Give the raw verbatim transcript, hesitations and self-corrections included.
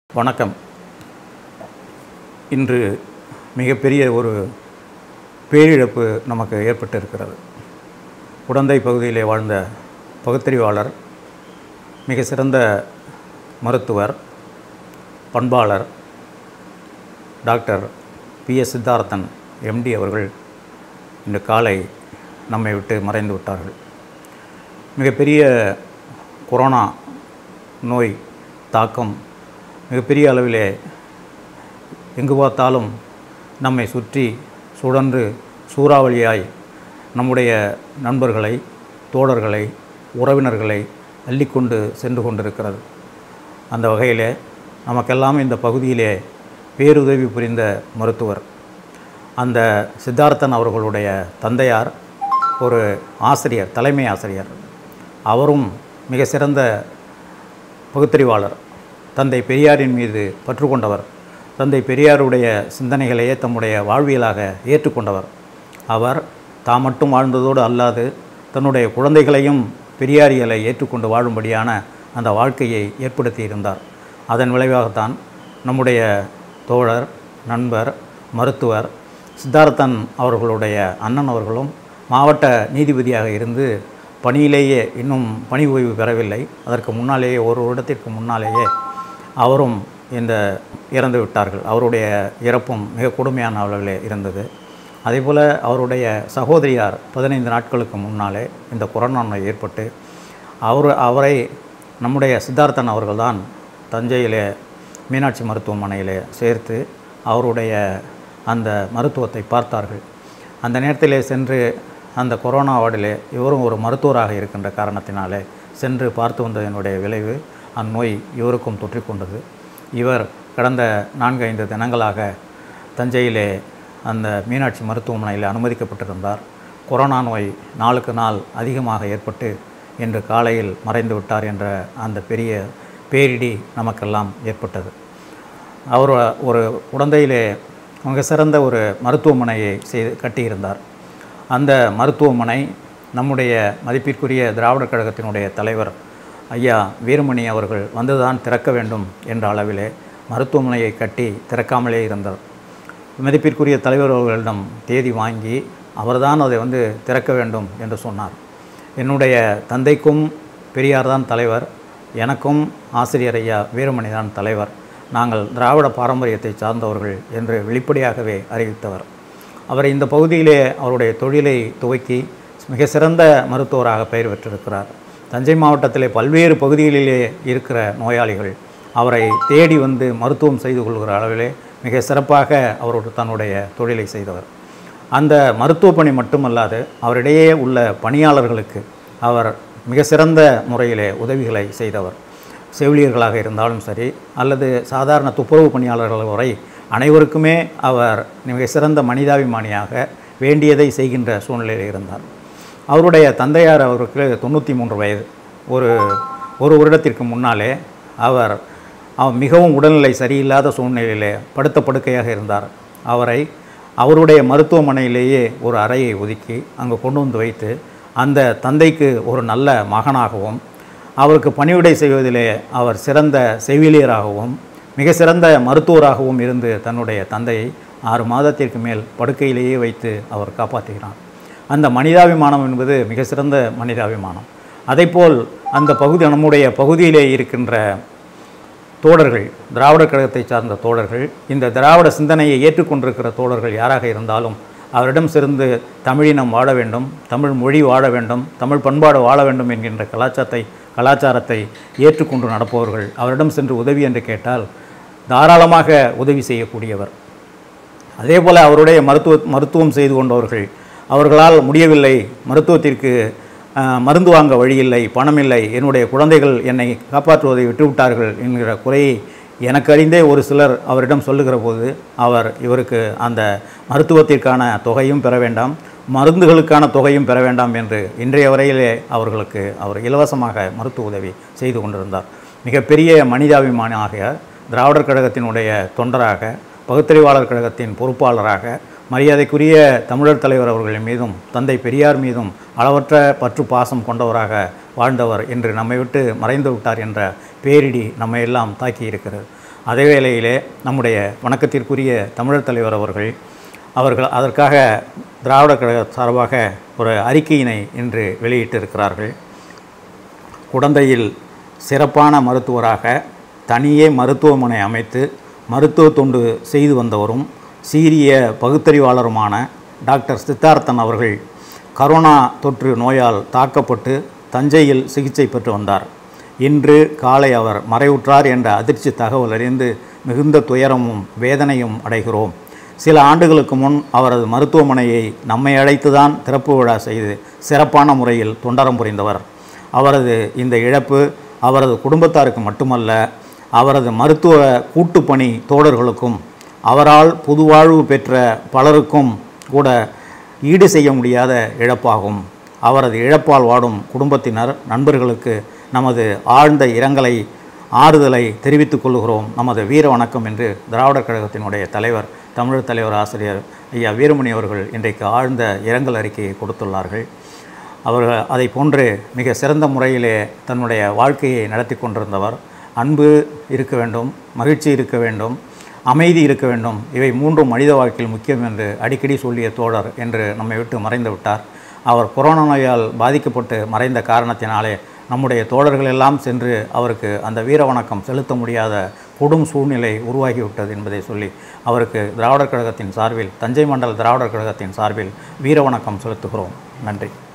வணக்கம். இன்று மிகப்பெரிய ஒரு பேரிழப்பு நமக்கு ஏற்பட்டிருக்கிறது. குடந்தை பகுதியிலே வாழ்ந்த பகுத்தறிவாளர், மிக சிறந்த மருத்துவர், பண்பாளர் doctor P S Siddharthan MD அவர்கள் இன்று காலை நம்மை விட்டு மறைந்து விட்டார்கள். மிகப்பெரிய கொரோனா நோய் தாக்கம் மிகப்பெரிய அளவிலே எங்கு பார்த்தாலும் நம்மை சுற்றி சுழன்று சூறாவளியாய் நம்முடைய நண்பர்களை, தோழர்களை, உறவினர்களை அள்ளிக்கொண்டு சென்று கொண்டிருக்கிறது. அந்த வகையிலே நமக்கெல்லாம் இந்த பகுதியிலே பேருதவி புரிந்த மருத்துவர், அந்த சித்தார்த்தன் அவர்களுடைய தந்தையார் ஒரு ஆசிரியர், தலைமை ஆசிரியர். அவரும் மிக சிறந்த பகுத்தறிவாளர். தந்தை பெரியாரின் மீது பற்று கொண்டவர். தந்தை பெரியாருடைய சிந்தனைகளையே தம்முடைய வாழ்வியலாக ஏற்றுக்கொண்டவர். அவர் தாம் மட்டும் வாழ்ந்ததோடு அல்லாது தன்னுடைய குழந்தைகளையும் பெரியாரியலை ஏற்றுக்கொண்டு வாழும்படியான அந்த வாழ்க்கையை ஏற்படுத்தி இருந்தார். அதன் விளைவாகத்தான் நம்முடைய தோழர், நண்பர், மருத்துவர் சித்தார்த்தன் அவர்களுடைய அண்ணன் அவர்களும் மாவட்ட நீதிபதியாக இருந்து பணியிலேயே இன்னும் பணி ஓய்வு பெறவில்லை. அதற்கு முன்னாலேயே ஒரு வருடத்திற்கு முன்னாலேயே அவரும் இந்த இறந்து விட்டார்கள். அவருடைய இறப்பும் மிக கொடுமையான அளவிலே இருந்தது. அதேபோல் அவருடைய சகோதரியார் பதினைந்து நாட்களுக்கு முன்னாலே இந்த கொரோனா நோய் ஏற்பட்டு அவர் அவரை நம்முடைய சித்தார்த்தன் அவர்கள்தான் தஞ்சையிலே மீனாட்சி மருத்துவமனையிலே சேர்த்து அவருடைய அந்த மருத்துவத்தை பார்த்தார்கள். அந்த நேரத்திலே சென்று அந்த கொரோனா வார்டிலே இவரும் ஒரு மருத்துவராக இருக்கின்ற காரணத்தினாலே சென்று பார்த்து வந்ததனுடைய விளைவு அந்நோய் இவருக்கும் தொற்றிக்கொண்டது. இவர் கடந்த நான்கு ஐந்து தினங்களாக தஞ்சையிலே அந்த மீனாட்சி மருத்துவமனையில் அனுமதிக்கப்பட்டிருந்தார். கொரோனா நோய் நாளுக்கு நாள் அதிகமாக ஏற்பட்டு இன்று காலையில் மறைந்து விட்டார் என்ற அந்த பெரிய பேரிடி நமக்கெல்லாம் ஏற்பட்டது. அவர் ஒரு குடந்தையிலே மிக சிறந்த ஒரு மருத்துவமனையை செய்து கட்டியிருந்தார். அந்த மருத்துவமனை நம்முடைய மதிப்பிற்குரிய திராவிடர் கழகத்தினுடைய தலைவர் ஐயா வீரமணி அவர்கள் வந்துதான் திறக்க வேண்டும் என்ற அளவிலே மருத்துவமனையை கட்டி திறக்காமலே இருந்தார். மதிப்பிற்குரிய தலைவர் அவர்களிடம் தேதி வாங்கி அவர்தான் அதை வந்து திறக்க வேண்டும் என்று சொன்னார். என்னுடைய தந்தைக்கும் பெரியார் தான் தலைவர், எனக்கும் ஆசிரியர் ஐயா வீரமணி தான் தலைவர், நாங்கள் திராவிட பாரம்பரியத்தை சார்ந்தவர்கள் என்று வெளிப்படையாகவே அறிவித்தவர். அவர் இந்த பகுதியிலே அவருடைய தொழிலை துவக்கி மிக சிறந்த மருத்துவராக பெயர் பெற்றிருக்கிறார். தஞ்சை மாவட்டத்திலே பல்வேறு பகுதிகளிலே இருக்கிற நோயாளிகள் அவரை தேடி வந்து மருத்துவம் செய்து கொள்கிற அளவிலே மிக சிறப்பாக அவரோடு தன்னுடைய தொழிலை செய்தவர். அந்த மருத்துவ பணி மட்டுமல்லாது அவரிடையே உள்ள பணியாளர்களுக்கு அவர் மிக சிறந்த முறையிலே உதவிகளை செய்தவர். செவிலியர்களாக இருந்தாலும் சரி, அல்லது சாதாரண துப்புரவு பணியாளர்கள் வரை அனைவருக்குமே அவர் மிக சிறந்த மனிதாபிமானியாக வேண்டியதை செய்கின்ற சூழ்நிலையில் இருந்தார். அவருடைய தந்தையார் அவருக்கு தொண்ணூற்றி மூன்று வயது. ஒரு ஒரு வருடத்திற்கு முன்னாலே அவர் அவர் மிகவும் உடல்நிலை சரியில்லாத சூழ்நிலையிலே படுத்த படுக்கையாக இருந்தார். அவரை அவருடைய மருத்துவமனையிலேயே ஒரு அறையை ஒதுக்கி அங்கு கொண்டு வந்து வைத்து அந்த தந்தைக்கு ஒரு நல்ல மகனாகவும், அவருக்கு பணிவிடை செய்வதிலே அவர் சிறந்த செவிலியராகவும் மிக சிறந்த மருத்துவராகவும் இருந்து தன்னுடைய தந்தையை ஆறு மாதத்திற்கு மேல் படுக்கையிலேயே வைத்து அவர் காப்பாற்றுகிறார். அந்த மனிதாபிமானம் என்பது மிக சிறந்த மனிதாபிமானம். அதைப்போல் அந்த பகுதி நம்முடைய பகுதியிலே இருக்கின்ற தோழர்கள், திராவிடர் கழகத்தை சார்ந்த தோழர்கள், இந்த திராவிட சிந்தனையை ஏற்றுக்கொண்டிருக்கிற தோழர்கள் யாராக இருந்தாலும் அவரிடம் சேர்ந்து தமிழினம் வாழ வேண்டும், தமிழ் மொழி வாழ வேண்டும், தமிழ் பண்பாடு வாழ வேண்டும் என்கின்ற கலாச்சாரத்தை கலாச்சாரத்தை ஏற்றுக்கொண்டு நடப்பவர்கள் அவரிடம் சென்று உதவி என்று கேட்டால் தாராளமாக உதவி செய்யக்கூடியவர். அதே போல் அவருடைய மருத்துவ மருத்துவம் செய்து கொண்டவர்கள், அவர்களால் முடியவில்லை, மருத்துவத்திற்கு மருந்து வாங்க வழியில்லை, பணமில்லை, என்னுடைய குழந்தைகள் என்னை காப்பாற்றுவதை விட்டுவிட்டார்கள் என்கிற குறையை எனக்கு அறிந்தே ஒரு சிலர் அவரிடம் சொல்லுகிற போது அவர் இவருக்கு அந்த மருத்துவத்திற்கான தொகையும் பெற வேண்டாம், மருந்துகளுக்கான தொகையும் பெற வேண்டாம் என்று இன்றைய வரையிலே அவர்களுக்கு அவர் இலவசமாக மருத்துவ உதவி செய்து கொண்டிருந்தார். மிகப்பெரிய மனிதாபிமானியாக, திராவிடர் கழகத்தினுடைய தொண்டராக, பகுத்தறிவாளர் கழகத்தின் பொறுப்பாளராக, மரியாதைக்குரிய தமிழர் தலைவர் அவர்களின் மீதும் தந்தை பெரியார் மீதும் அளவற்ற பற்று பாசம் கொண்டவராக வாழ்ந்தவர் என்று நம்மை விட்டு மறைந்து விட்டார் என்ற பேரிடி நம்மை எல்லாம் தாக்கி இருக்கிறது. அதே வேளையிலே நம்முடைய வணக்கத்திற்குரிய தமிழர் தலைவர் அவர்கள் அவர்கள் அதற்காக திராவிட கழக சார்பாக ஒரு அறிக்கையினை இன்று வெளியிட்டிருக்கிறார்கள். குடந்தையில் சிறப்பான மருத்துவராக தனியே மருத்துவமனை அமைத்து மருத்துவ தொண்டு செய்து வந்தவரும் சீரிய பகுத்தறிவாளருமான டாக்டர் சித்தார்த்தன் அவர்கள் கரோனா தொற்று நோயால் தாக்கப்பட்டு தஞ்சையில் சிகிச்சை பெற்று வந்தார். இன்று காலை அவர் மறைவுற்றார் என்ற அதிர்ச்சி தகவல் அறிந்து மிகுந்த துயரமும் வேதனையும் அடைகிறோம். சில ஆண்டுகளுக்கு முன் அவரது மருத்துவமனையை நம்மை அழைத்துதான் திறப்பு விழா செய்து சிறப்பான முறையில் தொண்டரம் புரிந்தவர். அவரது இந்த இழப்பு அவரது குடும்பத்தாருக்கு மட்டுமல்ல, அவரது மருத்துவ கூட்டுப்பணி தோழர்களுக்கும் அவரால் புதுவாழ்வு பெற்ற பலருக்கும் கூட ஈடு செய்ய முடியாத இழப்பாகும். அவரது இழப்பால் வாடும் குடும்பத்தினர் நண்பர்களுக்கு நமது ஆழ்ந்த இரங்கலை ஆறுதலை தெரிவித்துக் கொள்கிறோம். நமது வீர வணக்கம் என்று திராவிடர் கழகத்தினுடைய தலைவர் தமிழர் தலைவர் ஆசிரியர் ஐயா வீரமணி அவர்கள் இன்றைக்கு ஆழ்ந்த இரங்கல் அறிக்கையை கொடுத்துள்ளார்கள். அவர்கள் அதை போன்று மிக சிறந்த முறையிலே தன்னுடைய வாழ்க்கையை நடத்தி கொண்டிருந்தவர். அன்பு இருக்க வேண்டும், மகிழ்ச்சி இருக்க வேண்டும், அமைதி இருக்க வேண்டும். இவை மூன்றும் மனித வாழ்க்கையில் முக்கியம் என்று அடிக்கடி சொல்லிய தோழர் என்று நம்மை விட்டு மறைந்து விட்டார். அவர் கொரோனா நோயால் பாதிக்கப்பட்டு மறைந்த காரணத்தினாலே நம்முடைய தோழர்கள் எல்லாம் சென்று அவருக்கு அந்த வீர வணக்கம் செலுத்த முடியாத கொடும் சூழ்நிலை உருவாகிவிட்டது என்பதை சொல்லி அவருக்கு திராவிடர் கழகத்தின் சார்பில், தஞ்சை மண்டல திராவிடர் கழகத்தின் சார்பில் வீர வணக்கம் செலுத்துகிறோம். நன்றி.